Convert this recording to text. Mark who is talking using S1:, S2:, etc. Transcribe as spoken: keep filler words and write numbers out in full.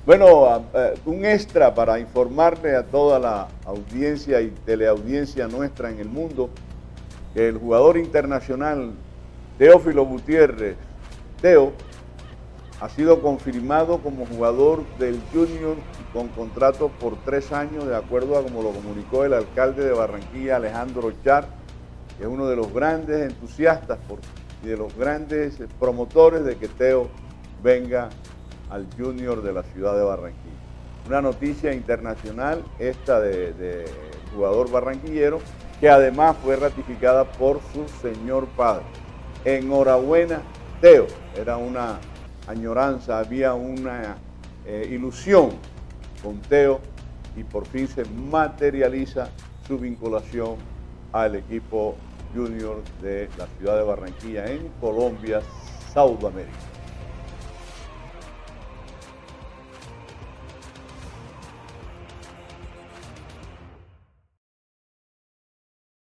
S1: Bueno, eh, un extra para informarle a toda la audiencia y teleaudiencia nuestra en el mundo que el jugador internacional Teófilo Gutiérrez, Teo, ha sido confirmado como jugador del Junior con contrato por tres años, de acuerdo a como lo comunicó el alcalde de Barranquilla, Alejandro Char, que es uno de los grandes entusiastas por, y de los grandes promotores de que Teo venga al Junior de la ciudad de Barranquilla. Una noticia internacional esta de, de jugador barranquillero, que además fue ratificada por su señor padre. Enhorabuena, Teo. Era una añoranza, había una eh, ilusión con Teo y por fin se materializa su vinculación al equipo Junior de la ciudad de Barranquilla en Colombia, Sudamérica.